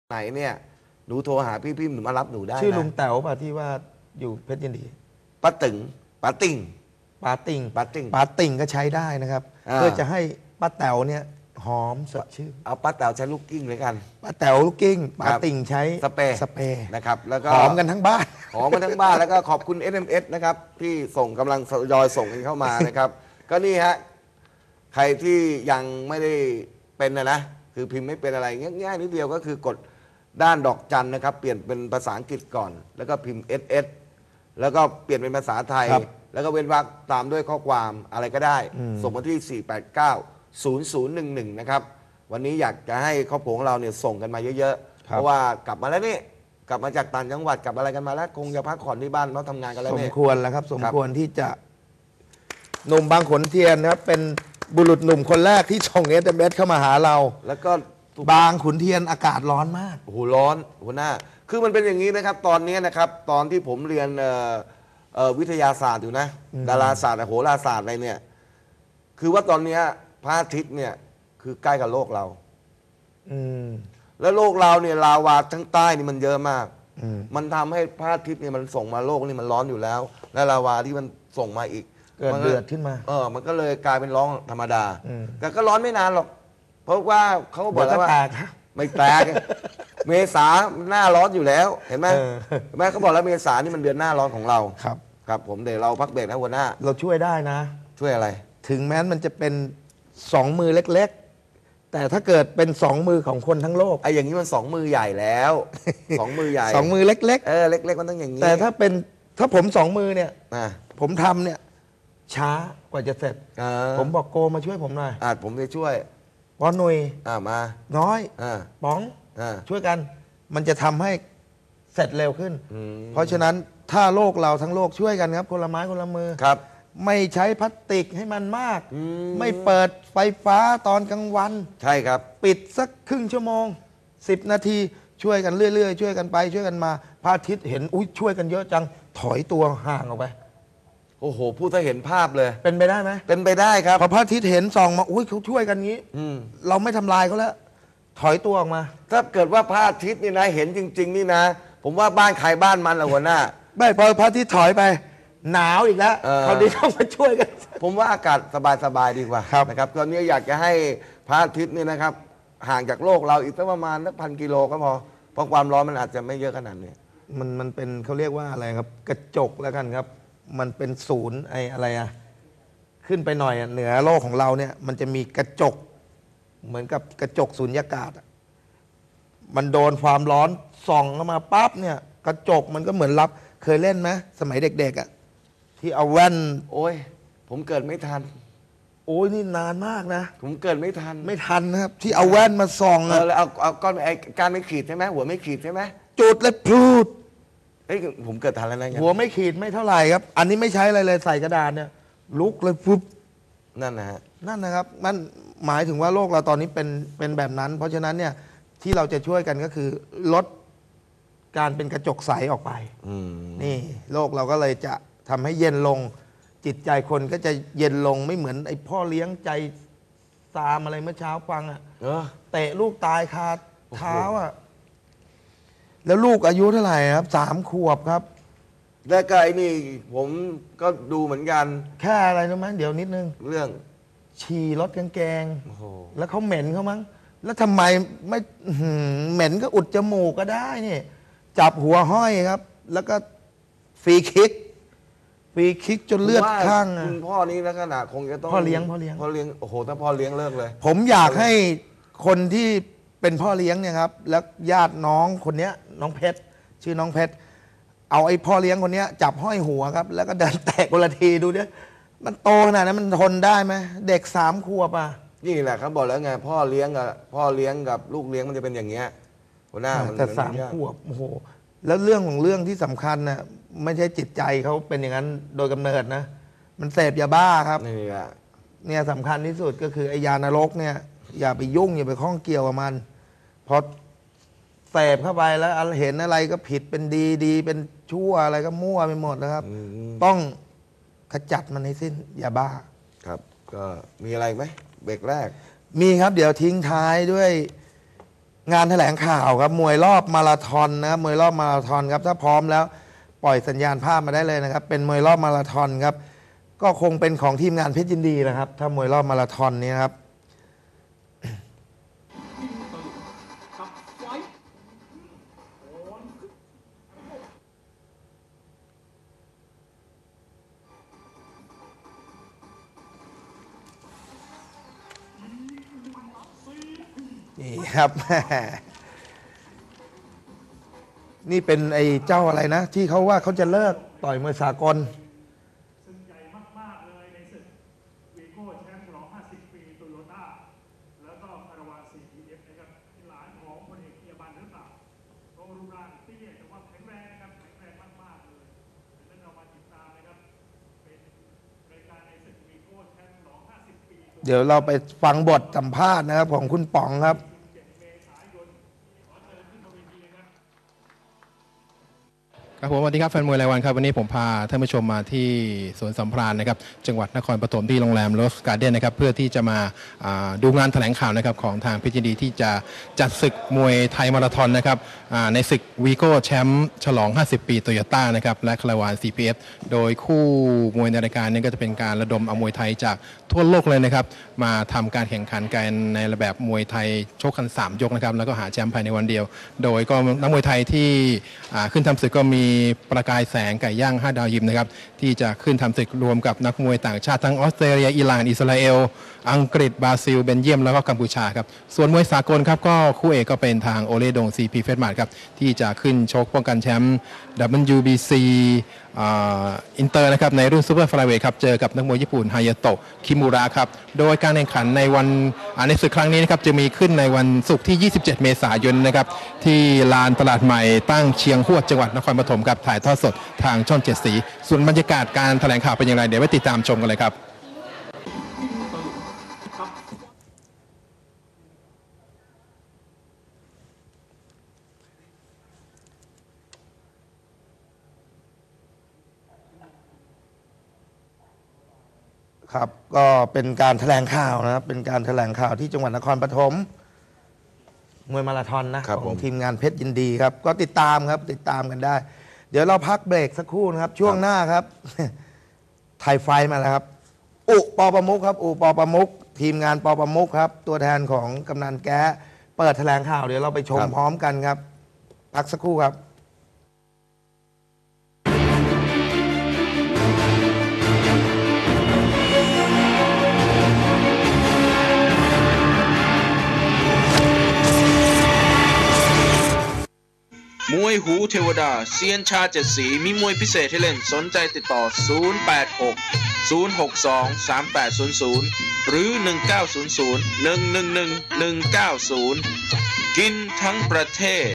ไหนเนี่ยหนูโทรหาพี่หนูมารับหนูได้นะชื่อลุงแต๋วป่ะที่ว่าอยู่เพชรยินดีป้าตึงป้าติ่งปาติ่งป้าติ่งปาติ่งก็ใช้ได้นะครับ เพื่อจะให้ป้าแต๋วเนี่ยหอมสดชื่นเอาป้าแต๋วใช้ลูกกิ้งเลยกันป้าแต๋วลูกกิ้งปาติ่งใช้สเปรย์ย์นะครับแล้วก็หอมกันทั้งบ้านหอมกันทั้งบ้านแล้วก็ขอบคุณ SMS นะครับที่ส่งกำลังทยอยส่งกันเข้ามานะครับ ก็นี่ฮะใครที่ยังไม่ได้เป็นนะคือพิมพ์ไม่เป็นอะไรง่ายๆนิดเดียวก็คือกดด้านดอกจันนะครับเปลี่ยนเป็นภาษาอังกฤษก่อน แล้วก็พิมพ์ SS แล้วก็เปลี่ยนเป็นภาษาไทย แล้วก็เว้นวรรคตามด้วยข้อความอะไรก็ได้ ส่งมาที่ 489-0011 นะครับวันนี้อยากจะให้ครอบครัวของเราเนี่ยส่งกันมาเยอะๆเพราะว่ากลับมาแล้วนี่กลับมาจากต่างจังหวัดกลับอะไรกันมาแล้วคงจะพักผ่อนที่บ้านเพราะทำงานกันแล้วสมเนี่ยควรแล้วครับสมควรที่จะหนุ่มบางขนเทียนนะครับเป็นบุรุษหนุ่มคนแรกที่ส่งSMSเข้ามาหาเราแล้วก็บางขุนเทียนอากาศร้อนมากโอ้โหร้อนหัวหน้าคือมันเป็นอย่างนี้นะครับตอนนี้นะครับตอนที่ผมเรียนวิทยาศาสตร์อยู่นะดาราศาสตร์โหราศาสตร์อะไรเนี่ยคือว่าตอนนี้พระอาทิตย์เนี่ยคือใกล้กับโลกเราแล้วโลกเราเนี่ยลาวาทั้งใต้นี่มันเยอะมากมันทำให้พระอาทิตย์เนี่ยมันส่งมาโลกนี่มันร้อนอยู่แล้ว และลาวาที่มันส่งมาอีกเกิดเดือดขึ้นมามันก็เลยกลายเป็นร้อนธรรมดาแต่ก็ร้อนไม่นานหรอกเพราะว่าเขาบอกแล้วว่าไม่แตกเมษาหน้าร้อนอยู่แล้วเห็นไหมแม่เขาบอกแล้วเมษานี่มันเดือนหน้าร้อนของเราครับผมเดี๋ยวเราพักเบรกนะหัวหน้าเราช่วยได้นะช่วยอะไรถึงแม้มันจะเป็น2 มือเล็กๆแต่ถ้าเกิดเป็น2 มือของคนทั้งโลกไอ้อย่างนี้มัน2 มือใหญ่แล้ว2 มือใหญ่ 2 มือเล็กๆเล็กๆมันต้องอย่างนี้แต่ถ้าผม2 มือเนี่ยผมทำเนี่ยช้ากว่าจะเสร็จผมบอกโกมาช่วยผมหน่อยผมจะช่วยปอหนุ่ยมาน้อยป๋องช่วยกันมันจะทำให้เสร็จเร็วขึ้นเพราะฉะนั้นถ้าโลกเราทั้งโลกช่วยกันครับคนละไม้คนละมือครับไม่ใช้พลาสติกให้มันมากไม่เปิดไฟฟ้าตอนกลางวันใช่ครับปิดสักครึ่งชั่วโมง10 นาทีช่วยกันเรื่อยๆช่วยกันไปช่วยกันมาพระอาทิตย์เห็นอุ้ยช่วยกันเยอะจังถอยตัวห่างออกไปโอ้โหพูดถ้าเห็นภาพเลยเป็นไปได้ไหมเป็นไปได้ครับพอพระอาทิตย์เห็นส่องมาอุ้ยเขาช่วยกันงี้เราไม่ทำลายเขาแล้วถอยตัวออกมาถ้าเกิดว่าพระอาทิตย์นี่นะเห็นจริงๆนี่นะผมว่าบ้านใครบ้านมันละหัวหน้าไม่พอพระอาทิตย์ถอยไปหนาวอีกแล้วคราวนี้ต้องมาช่วยกันผมว่าอากาศสบายๆดีกว่านะครับตอนนี้อยากจะให้พระอาทิตย์นี่นะครับห่างจากโลกเราอีกสักประมาณสัก1,000 กิโลก็พอเพราะความร้อนมันอาจจะไม่เยอะขนาดนี้มันเป็นเขาเรียกว่าอะไรครับกระจกแล้วกันครับมันเป็นศูนย์อะไรขึ้นไปหน่อยเหนือโลกของเราเนี่ยมันจะมีกระจกเหมือนกับกระจกสุญญากาศมันโดนความร้อนส่องเข้ามาปั๊บเนี่ยกระจกมันก็เหมือนรับเคยเล่นไหมสมัยเด็กๆที่เอาแว่นโอ้ยผมเกิดไม่ทันโอ้ยนี่นานมากนะผมเกิดไม่ทันนะครับที่เอาแว่นมาส่องแล้วเอาก้อนการไม่ขีดใช่ไหมหัวไม่ขีดใช่ไหมจุดเลยพลูดผมเกิดทันแล้วนะหัวไม่ขีดไม่เท่าไหร่ครับอันนี้ไม่ใช้อะไรเลยใส่กระดาษเนี่ยลุกเลยปุ๊บนั่นนะฮะนั่นนะครับมันหมายถึงว่าโลกเราตอนนี้เป็นแบบนั้นเพราะฉะนั้นเนี่ยที่เราจะช่วยกันก็คือลดการเป็นกระจกใสออกไปนี่โลกเราก็เลยจะทำให้เย็นลงจิตใจคนก็จะเย็นลงไม่เหมือนไอ้พ่อเลี้ยงใจซามอะไรเมื่อเช้าฟังเตะลูกตายคาเท้าแล้วลูกอายุเท่าไหร่ครับ3 ขวบครับแล้วก็ไอ้นี่ผมก็ดูเหมือนกันแค่อะไรรู้ไหมเดี๋ยวนิดนึงเรื่องฉี่รถกางเกงแล้วเขาเหม็นเขามั้งแล้วทำไมไม่เหม็นก็อุดจมูกก็ได้นี่จับหัวห้อยครับแล้วก็ฟรีคิกจนเลือดข้างคุณพ่อนี้ลักษณะคงจะต้องพ่อเลี้ยงโอ้โหถ้าพ่อเลี้ยงเลิกเลยผมอยากให้คนที่เป็นพ่อเลี้ยงเนี่ยครับแล้วญาติน้องคนนี้น้องเพชรชื่อน้องเพชรเอาไอ้พ่อเลี้ยงคนนี้จับห้อยหัวครับแล้วก็เดินแตะคนละทีดูดิมันโตขนาดนั้นมันทนได้ไหมเด็ก3 ขวบนี่แหละเขาบอกแล้วไงพ่อเลี้ยงกับลูกเลี้ยงมันจะเป็นอย่างเงี้ยหัวหน้าแต่3 ขวบโอ้โหแล้วเรื่องของเรื่องที่สำคัญนะไม่ใช่จิตใจเขาเป็นอย่างนั้นโดยกำเนิดนะมันเสพยาบ้าครับเนี่ยสำคัญที่สุดก็คือไอ้ยานรกเนี่ยอย่าไปยุ่งอย่าไปข้องเกี่ยวกับมันพอเสพเข้าไปแล้วเห็นอะไรก็ผิดเป็นดีเป็นชั่วอะไรก็มั่วไปหมดนะครับต้องขจัดมันให้สิ้นอย่าบ้าครับก็มีอะไรไหมเบรกแรกมีครับเดี๋ยวทิ้งท้ายด้วยงานแถลงข่าวครับมวยรอบมาราธอนนะครับมวยรอบมาราธอนครับถ้าพร้อมแล้วปล่อยสัญญาณภาพมาได้เลยนะครับเป็นมวยรอบมาราธอนครับก็คงเป็นของทีมงานเพชรยินดีนะครับถ้ามวยรอบมาราธอนนี้ครับนี่ครับ นี่เป็นไอ้เจ้าอะไรนะ ที่เขาว่าเขาจะเลิกต่อยมวยสากลซึ่งใหญ่มากๆเลยในศึกวีโก้แชมป์ฉลอง50 ปีโตโยต้าแล้วก็คาราวาน CPF นะครับหลานของพลเอกเกียรติบันหรือเปล่าเพราะรูปร่างเตี้ยแต่ว่าแข็งแรงนะครับแข็งแรงมากๆเลยดังนั้นเรามาติดตามนะครับเป็นรายการในศึกวีโก้แชมป์ฉลอง50 ปีเดี๋ยวเราไปฟังบทสัมภาษณ์นะครับของคุณป๋องครับครับผมสวัสดีครับแฟนมวยรายวันครับวันนี้ผมพาท่านผู้ชมมาที่สวนสัมพรานนะครับจังหวัดนครปฐมที่โรงแรมโรสการ์เด้นนะครับเพื่อที่จะมาดูงานแถลงข่าวนะครับของทางเพชรยินดีที่จะจัดศึกมวยไทยมาราธอนนะครับในศึกวีโก้แชมป์ฉลอง50 ปีโตโยต้านะครับและคาราวาน CPF โดยคู่มวยในรายการนี้ก็จะเป็นการระดมเอามวยไทยจากทั่วโลกเลยนะครับมาทำการแข่งขันกันในระแบบมวยไทยชกกัน3 ยกนะครับแล้วก็หาแชมป์ภายในวันเดียวโดยก็นักมวยไทยที่ขึ้นทำศึกก็มีประกายแสงไก่ย่าง5 ดาวยิมนะครับที่จะขึ้นทำศึกรวมกับนักมวยต่างชาติทั้งออสเตรเลียอิหร่านอิสราเอลอังกฤษบราซิลเบลเยียมแล้วก็กัมพูชาครับส่วนมวยสากลครับก็คู่เอกก็เป็นทางโอเลดง CP เฟสมาร์ทครับที่จะขึ้นชกป้องกันแชมป์ WBC อินเตอร์นะครับในรุ่นซูเปอร์ฟลายเวทครับเจอกับนักมวยญี่ปุ่นฮายาโตะคิมูระครับโดยการแข่งขันในวันในศึกครั้งนี้นะครับจะมีขึ้นในวันศุกร์ที่ 27 เมษายนนะครับที่ลานตลาดใหม่ตั้งเชียงฮวดจังหวัดนครปฐมครับถ่ายทอดสดทางช่อง7 สีส่วนบรรยากาศการแถลงข่าวเป็นอย่างไรเดี๋ยวไปติดตามชมกันเลยครับครับก็เป็นการแถลงข่าวนะครับเป็นการแถลงข่าวที่จังหวัดนครปฐมมวยมาราธอนนะของทีมงานเพชรยินดีครับก็ติดตามครับติดตามกันได้เดี๋ยวเราพักเบรกสักครู่นะครับช่วงหน้าครับ ไทยไฟมาแล้วครับอุปประมุขครับอุปประมุขทีมงานปประมุขครับตัวแทนของกำนันแก้เปิดแถลงข่าวเดี๋ยวเราไปชมพร้อมกันครับพักสักครู่ครับมวยหูเทวดาเซียนชา7 สีมีมวยพิเศษให้เล่นสนใจติดต่อ086 062 3800หรือ1900 111 190กินทั้งประเทศ